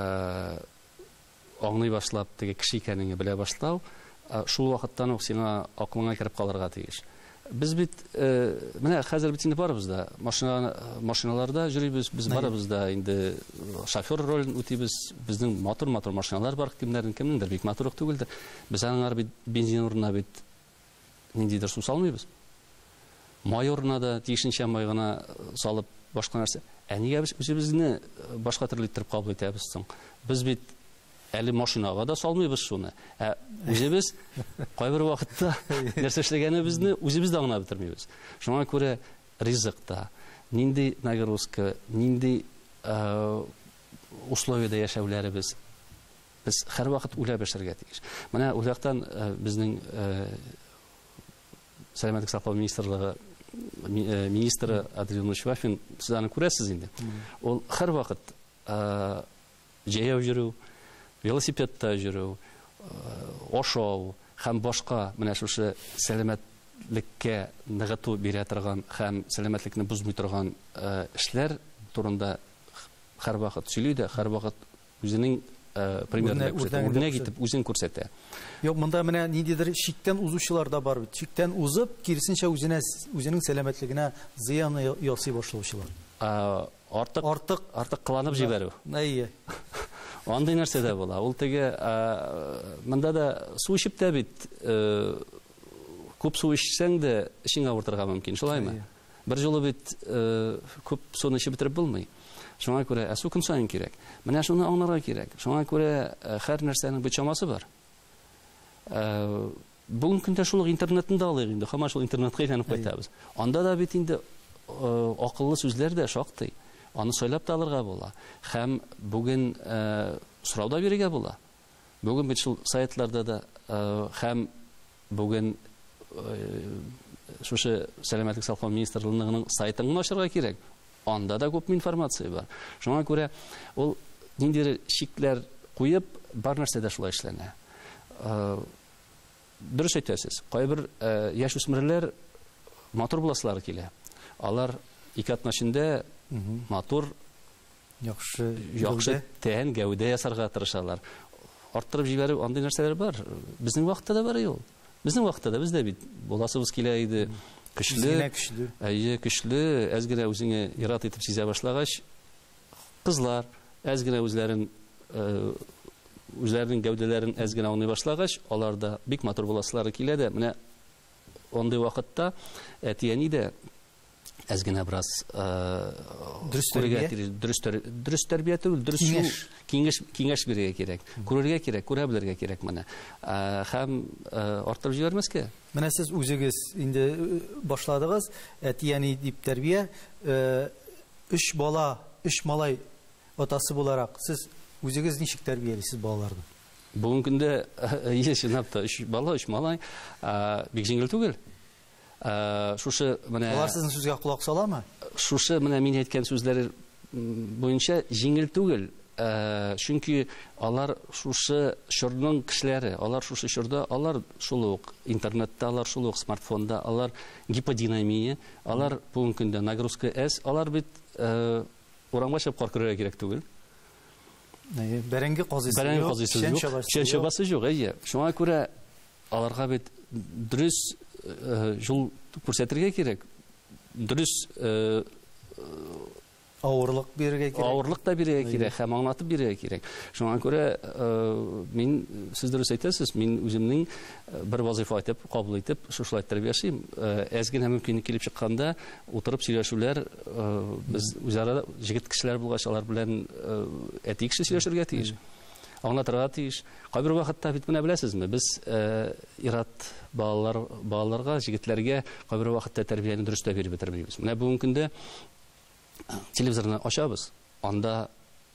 аңлый башлап, теге кеше икәнеңне белә башлау, шул вакыттан ук сиңа аклыңа кирип калырга тиеш. Без бит менә хәзер бит инде барыбыз да машиналарда йөрибез, без барыбыз да инде шофер ролен үтибез. Безнең матур машиналар бар, кемнеңдер бик матур түгелдер. Без аңар бит бензин урынына бит ниндидер су салмыйбыз. Май урынына да тиешенчә май гына салып башка нәрсә. Нигә без үзебезне башка төрле иттереп кабул итәбез соң? Без бит әле машинага да салмыйбыз шуны. Үзебез кайбер вакытта нәрсә эшләгәнебезне үзебез дә аңлап бетермибез. Шуңа күрә ризыкта, нинди нагрузка, нинди условиядә яшәүләребез, без һәр вакыт уйлап яшәргә тиеш. Менә ул яктан безнең сәламәтлек саклау министрлыгы министры Адриан Швафин, сез аны күрәсез инде. Ул һәр вакыт җәяү йөрү, велосипедта йөрү, ашау һәм башка менә шушы сәламәтлеккә ныгыту бирә торган һәм сәламәтлекне бузмый торган эшләр турында һәр вакыт сөйли дә, һәр вакыт үзенең үрнәк итеп үзен күрсәтә. Юк, монда менә ниндидер чиктән узучылар да бар бит. Чиктән узып, киресенчә үзенең сәламәтлегенә зыян ясый башлаучылар. Артык кыланып җибәрү. Әйе. Андый нәрсә дә була. Ул теге монда да су ичеп тә бит күп су ичсәң дә эшең авыртырга мөмкин, шулаймы? Бер жолы бит күп суны ичеп бетереп булмый. Шуңа күрә су көн саен кирәк. Менә шуны аңларга кирәк. Шуңа күрә һәр нәрсәнең бер чамасы бар. Бүген көндә шул интернетны да алыйк инде, һәм шул интернетка әйләнеп кайтабыз. Анда да бит инде акыллы сүзләр дә шактый. Аны сөйләп тә алырга була. Һәм бүген сорау да бирергә була. Бүген бит шул сайтларда да һәм бүген шушы сәламәтлек саклау министрлыгының сайтын ачарга кирәк. Анда да күп информация бар. Шуңа күрә ул ниндидер шикләр куеп бар нәрсә дә шулай эшләнә. Дөрес әйтәсез. Кайбер яшүсмерләр матур буласылар килә. Алар ике атнашында матур яхшы тән гәүдә ясарга тырышалар. Арттырып җибәрү андый нәрсәләр бар. Безнең вакытта да бар ул. Безнең вакытта да бездә бит буласыбыз килә иде. Көчле, көчле, әз генә үзеңә ярат итеп сизә башлагач, кызлар әз генә үзләренең гәүдәләрен әз генә аңлый башлагач, аларда бик матур буласылары килә дә, менә андый вакытта әти-әни дә әз генә бераз дөрес тәрбия түгел, дөрес киңәш бирергә кирәк. Күрергә кирәк, күрә белергә кирәк моны. Һәм артырып җибәрмәскә. Менә сез үзегез инде башладыгыз, әти-әни дип тәрбия, 3 бала, 3 малай атасы буларак, сез үзегез ничек тәрбиялисез балаларны? Бүген көндә чынлап та 3 бала, 3 малай бик җиңел түгел. Шушы менә алар сезнең сүзгә кулак саламы? Шушы менә мин әйткән сүзләр буенча җиңел түгел. Чөнки алар шушы чорның кешеләре, алар шушы чорда, алар шул ук интернетта, алар шул ук смартфонда, алар гиподинамия, алар бүген көндә нагрузка әз, алар бит урамга чыгып кар күрергә кирәк түгел. Бәрәңге казыйсы юк, чән чабасы юк, шуңа күрә аларга бит дөрес жол күрсәтергә кирәк. Дөрес авырлык бирергә кирәк. Авырлык та бирергә кирәк, һәм аңлатып бирергә кирәк. Шуңа күрә мин сез дөрес әйтәсез, мин үземнең бер вазифа итеп кабул итеп шушылай тәрбия яшим. Әз генә мөмкинлек килеп чыкканда утырып сөйләшүләр, без үзара җегет кешеләр булгач алар белән әти кеше сөйләшергә тиеш. Аңлатырга тиеш. Кайбер вакытта бит менә беләсезме, без ират балаларга, җегетләргә кайбер вакытта тәрбияне дөрес тә биреп бетермибез. Менә бүген көндә телевизорны ачабыз, анда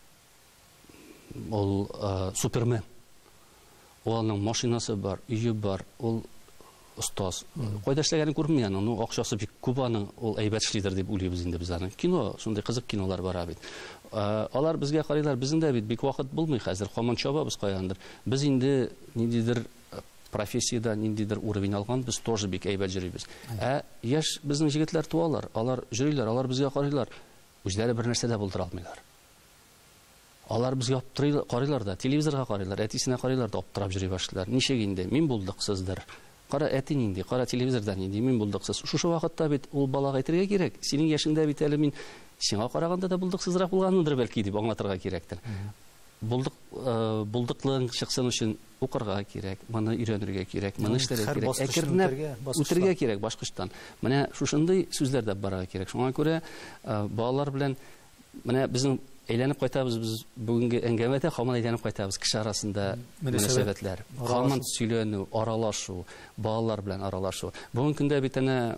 ул супермен. Улның машинасы бар, өйе бар, ул остаз. Кайда эшләгәнен күрмим, аның акчасы бик күп, аның ул әйбәт эшлидер дип уйлыйбыз инде без аны. Кино, шундый кызык кинолар бара бит. Алар безгә карыйлар, безнең дә бит бик вакыт булмый хәзер, һаман чабабыз каяндыр. Без инде ниндидер профессияда, ниндидер уровень алган, без тоже бик әйбәт җөрибез. Яшь безнең җегетләр туалар, алар җөриләр, алар безгә карыйлар. Үзләре бер нәрсә дә булдыра алмыйлар. Алар безгә карыйлар да, телевизорга карыйлар, әтисенә карыйлар да аптырап җыри башлыйлар. Ничек инде? Мин булдыксыздыр. Кара әти нинди, кара телевизордан нинди, мин булдыксыз. Шушы вакытта бит ул балага әйтергә кирәк. Синең яшеңдә бит әле мин сиңа караганда да булдыксызрак булганмындыр бәлки дип аңлатырга кирәктер. Булдыклыгың чыксын өчен укырга кирәк, моны өйрәнергә кирәк, моны эшләргә кирәк, әкренләп үтәргә кирәк башкычтан. Менә шушындый сүзләр дә барга кирәк. Шуңа күрә балалар белән менә безнең әйләнеп кайтабыз, без бүгенге әңгәмәдә һаман әйләнеп кайтабыз кеше арасында мөнәсәбәтләр, һаман сөйләнү, аралашу, балалар белән аралашу. Бүген көндә бит әнә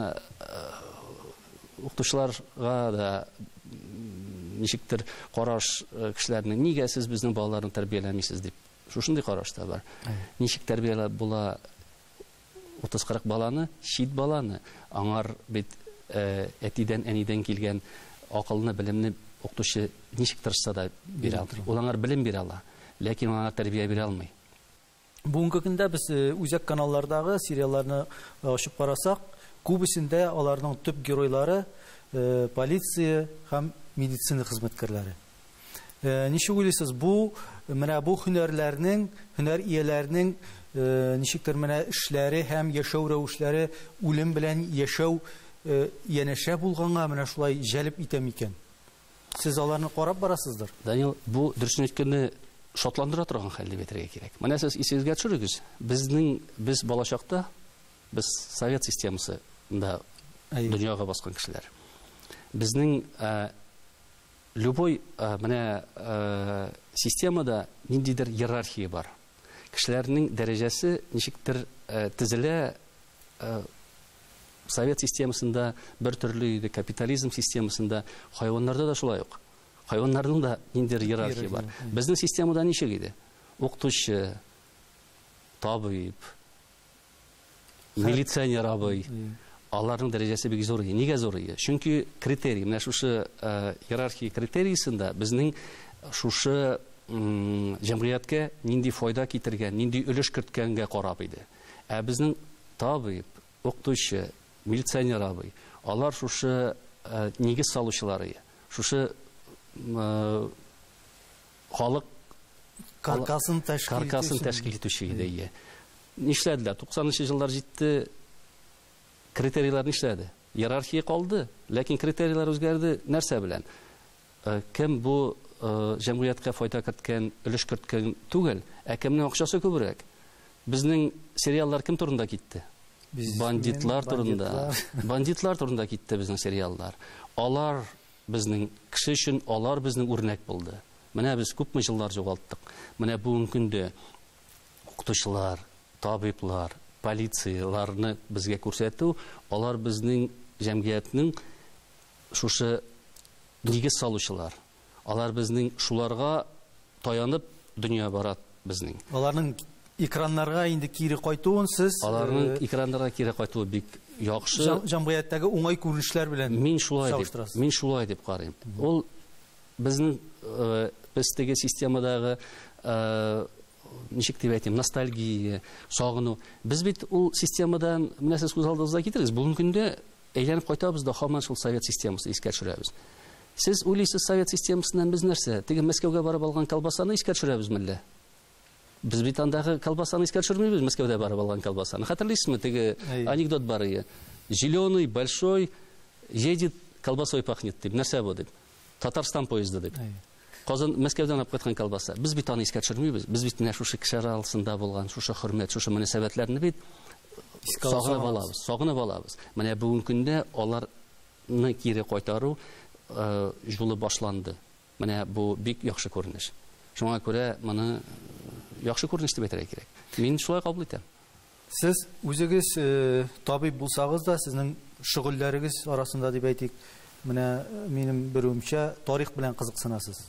укытучыларга да ничектер караш кешеләрнең, нигә сез безнең балаларны тәрбияләмисез дип, шушындый караш та бар. Ничек тәрбияләп була 30-40 баланы, чит баланы, аңар бит әтидән, әнидән килгән акылны, белемне укытучы ничек тырышса да бирә алмый. Ул аңар белем бирә ала, ләкин аңа тәрбия бирә алмый. Бүгенге көндә без үзәк каналлардагы сериалларны ачып карасак, күбесендә аларның төп геройлары полиция һәм медицина хезмәткәрләре. Ничек уйлыйсыз, бу менә бу һөнәрләрнең, һөнәр ияләренең ничектер менә эшләре һәм яшәү рәвешләре үлем белән яшәү янәшә булганга менә шулай җәлеп итә микән? Сез аларны карап барасыздыр. Данил, бу дөресен әйткәндә шатландыра торган хәл дип әйтергә кирәк. Менә сез исегезгә төшерегез. Без балачакта, без совет системасында дөньяга баскан кешеләр. Безнең любой менә системада ниндидер иерархия бар. Кешеләрнең дәрәҗәсе ничектер тезелә. Совет системасында бер төрле иде, капитализм системасында, хайваннарда да шулай ук. Хайваннарның да ниндидер иерархия бар. Безнең системада ничек иде? Укытучы, табиб, милиционер абый, аларның дәрәҗәсе бик зур иде. Нигә зур иде? Чөнки критерий, менә шушы иерархия критерийсында безнең шушы җәмгыятькә нинди файда китергән, нинди өлеш керткәнгә карап иде. Безнең табиб, укытучы, милиционер абый, алар шушы нигез салучылары, шушы халык каркасын тәшкил итүче иде. Нишләделәр? 90-нчы җиллар җитте, критерийлар нишләде? Иерархия калды, ләкин критерийлар үзгәрде. Нәрсә белән? Кем бу җәмгыятькә файда керткән, өлеш керткән түгел, кемнең акчасы күбрәк? Безнең сериаллар кем турында китте? Бандитлар турында китте безнең сериаллар. Алар безнең кеше өчен алар безнең үрнәк булды. Менә без күпме җиллар югалттык. Менә бүгенге көндә укытучылар, табиблар, полицияларны безгә күрсәтү, алар безнең җәмгыятьнең шушы нигез салучылар. Алар безнең шуларга таянып дөнья барат безнең. Аларның экраннарга инде кире кайтуын сез аларның экраннарга кире кайтуы бик яхшы. Җәмгыятьтәге уңай күренешләр белән мин шулай дип карыйм. Ул безнең бездәге системадагы ничек дип әйтим, ностальгия, сагыну. Без бит ул системадан менә сез күз алдыгызда китерегез. Бүгенге көндә әйләнеп кайтабыз да һаман шул совет системасын искә төшерәбез. Сез уйлыйсыз, совет системасыннан без нәрсә? Теге Мәскәүгә барып алган колбасаны искә төшерәбез миллә? Без бит андагы колбасаны искә төшермибез, Мәскәүдә барып алган колбасаны. Хәтерлисезме, теге анекдот бар иде. Зеленый, большой, едет, колбасой пахнет дип. Нәрсә бу дип? Татарстан поезды дип. Казан Мәскәүдән алып кайткан колбаса. Без бит аны искә төшермибез. Біз бит менә шушы кеше арасында булган, шушы хөрмәт, шушы мөнәсәбәтләрне бит сагынып алабыз. Менә бүгенге көндә аларны кире кайтару юлы башланды. Менә бу бик яхшы күренеш. Шуңа күрә моны яхшы күренеш дип әйтергә кирәк. Мин шулай кабул итәм. Сез үзегез табиб булсагыз да, сезнең шөгыльләрегез арасында дип әйтик, менә минем белүемчә тарих белән кызыксынасыз.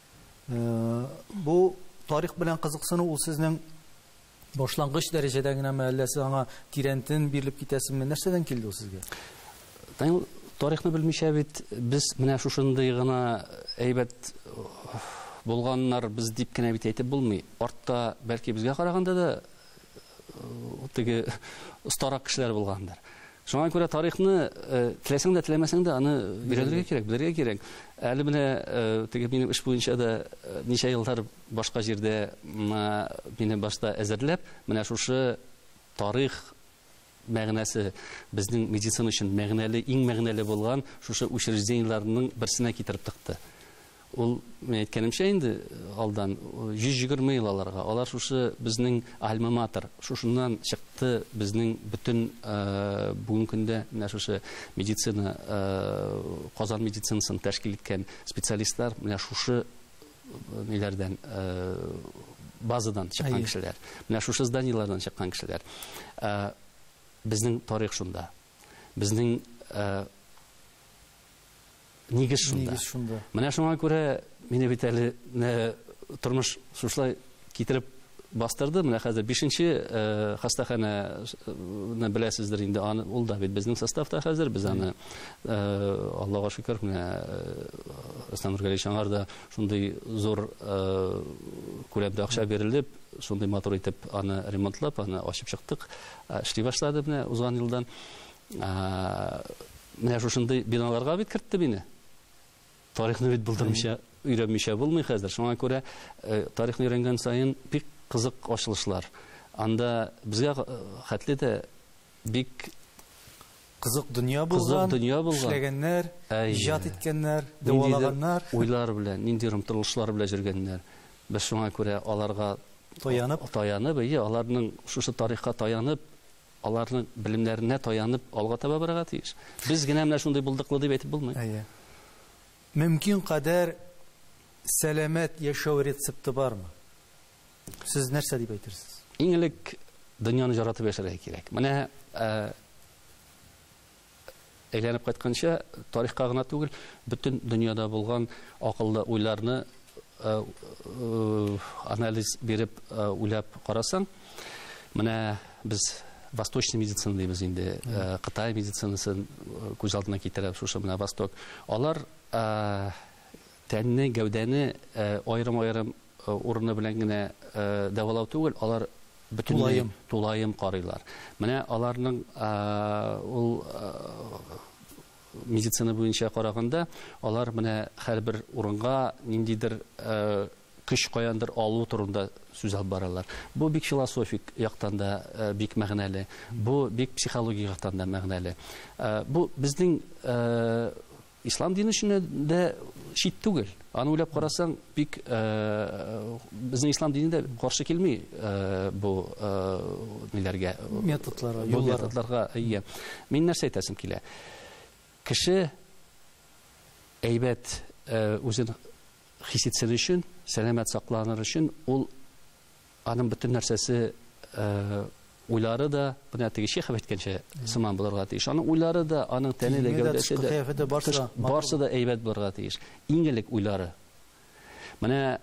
Бу тарих белән кызыксыну ул сезнең башлангыч дәрәҗәдә генәме, әллә сез аңа тирәнтен бирелеп китәсезме? Нәрсәдән килде ул сезгә? Тарихны белмичә бит без менә шушындый гына әйбәт булганнар без дип кенә бит әйтеп булмый. Артта бәлки безгә караганда да теге старак кешеләр булгандыр. Шуңа күрә тарихны теләсәң дә теләмәсәң дә аны өйрәнергә кирәк, белергә кирәк. Әле менә теге минем эш буенча да ничә еллар башка җирдә мине башта әзерләп, менә шушы тарих мәгънәсе безнең медицина өчен мәгънәле, иң мәгънәле булган шушы учреждениеләрнең берсенә китереп тыкты. Ул мен әйткәнемчә инде алдан 120 ел аларга. Алар шушы безнең альма-матер, шушыннан чыкты безнең бөтен бүгенге көндә менә шушы медицина, Казан медицинасын тәшкил иткән специалистлар менә шушы ниләрдән базадан чыккан кешеләр. Менә шушы зданиялардан чыккан кешеләр. Безнең тарих шунда. Безнең нигез шунда. Менә шуңа күрә мине бит әле тормыш шушлай китереп бастырды. Менә хәзер 5нче хастахананы беләсездер инде. Ул да бит безнең составта хәзер. Без аны Аллага шөкер, менә Рөстәм Нургалиевич аңарда шундый зур күләмдә акча бирелеп, шундый матур итеп аны ремонтлап, аны ачып чыктык. Эшли башлады менә узган елдан. Менә шушындый биналарга бит кертте мине. Тарихны бит булдырмыйча, өйрәнмичә булмый хәзер. Шуңа күрә тарихны өйрәнгән саен бик кызык ачылышлар. Анда безгә хәтле дә бик кызык дөнья булган, эшләгәннәр, иҗат иткәннәр, дәвалаганнар, уйлар белән, нинди омтылышлар белән җөргәннәр. Без шуңа күрә аларга таянып, аларның шушы тарихка таянып, аларның белемнәренә таянып, алга таба барырга тиеш. Без генә менә шундый булдыклы дип әйтеп булмый. Мөмкин кадәр сәламәт яшәү рецепты бармы? Сез нәрсә дип әйтерсез? Иң элек дөньяны яратып яшәргә кирәк. Менә әйләнеп кайтканча тарихка гына түгел, бөтен дөньяда булган акыллы уйларны анализ биреп уйлап карасаң, менә без восточный медицина дибез инде, Кытай медицинасын күз алдына китереп, шушы менә Восток. Алар тәнне, гәүдәне аерым-аерым урыны белән генә дәвалау түгел, алар бөтенләй тулаем карыйлар. Менә аларның ул медицина буенча караганда, алар менә һәрбер урынга ниндидер көч каяндыр алу турында сүз алып баралар. Бу бик философик яктан да бик мәгънәле, бу бик психологик яктан да мәгънәле. Бу безнең ислам дине өчен дә шит түгел. Аны уйлап карасаң, бик безнең ислам динендә каршы килми бу ниләргә, методларга, юлларга. Мин нәрсә әйтәсем килә? Кеше әйбәт үзен хис итсен өчен, сәламәт сакланыр өчен, ул аның бөтен нәрсәсе, уйлары да, менә теге Чехов әйткәнчә, сыман булырга тиеш. Аның уйлары да, аның тәне дә, гәүдәсе дә, барсы да әйбәт булырга тиеш. Иң элек уйлары. Менә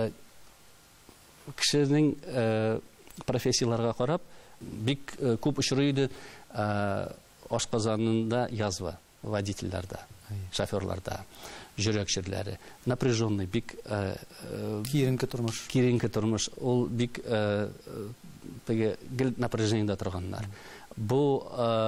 кешенең профессияларга карап, бик күп очрый иде ашказанында язва, водительләрдә, шоферларда, жүрәк җирләре, напряженный, бик киеренке тормыш, ул бик теге гел напряжениедә торганнар. Бу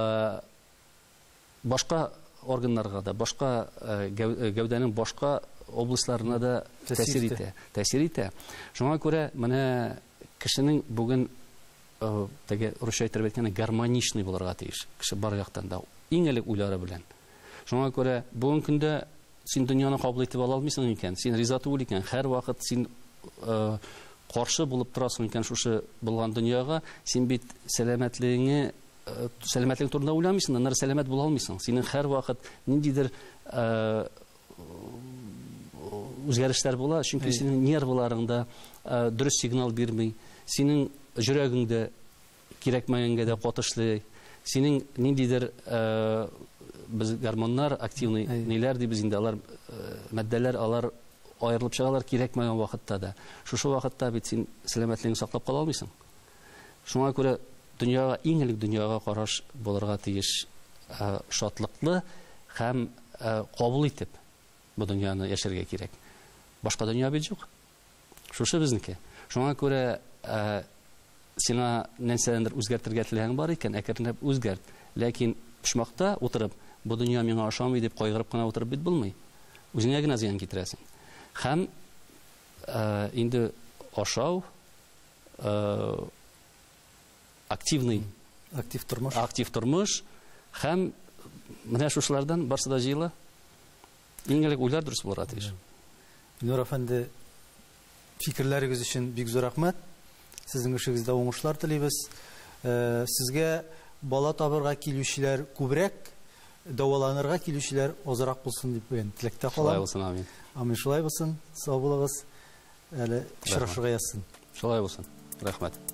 башка органнарга да, башка гәүдәнең башка областларына да тәэсир итә. Шуңа күрә менә кешенең бүген теге русча әйтеп әйткәндә гармоничный булырга тиеш. Кеше бар яктан да иң элек уйлары белән. Шуңа күрә бүген көндә син дөньяны кабул итеп ала алмыйсың икән, син риза түгел икән, һәр вакыт син каршы булып торасың икән шушы булган дөньяга, син бит сәламәтлегең турында уйламыйсың, аннары сәламәт була алмыйсың. Синең һәр вакыт ниндидер үзгәрешләр була, чөнки синең нервларыңда дөрес сигнал бирми, синең жүрәгеңдә кирәкмәгәнгә дә катышлый, синең ниндидер без гормоннар активный ниләр ди, без инде алар матдәләр, алар аерылып чыгалар кирәкмәгән вакытта да. Шушы вакытта бит син сәламәтлегеңне саклап кала алмыйсың. Шуңа күрә дөньяга, иң элек дөньяга караш булырга тиеш шатлыклы һәм кабул итеп бу дөньяны яшәргә кирәк. Башка дөнья бит юк. Шушы безнеке. Шуңа күрә сиңа нәрсәдер үзгәртергә теләгәң бар икән, әкренләп үзгәрт. Ләкин пошмакта утырып, бу дөнья миңа ошамый дип кайгырып кына утырып бит булмый. Үзеңә генә зыян китерәсең. Һәм инде ашау, актив тормыш һәм менә шушылардан барсы да җыела. Иң элек уйлар дөрес булырга тиеш. Нур әфәнде, фикерләрегез өчен бик зур рәхмәт. Сезнең эшегездә уңышлар телибез. Сезгә бала табырга килүчеләр күбрәк, дәваланырга килүчеләр азрак булсын дип теләктә калам. Шулай булсын, амин. Амин, шулай булсын. Сау булыгыз. Әле очрашырга язсын. Шулай булсын. Рәхмәт.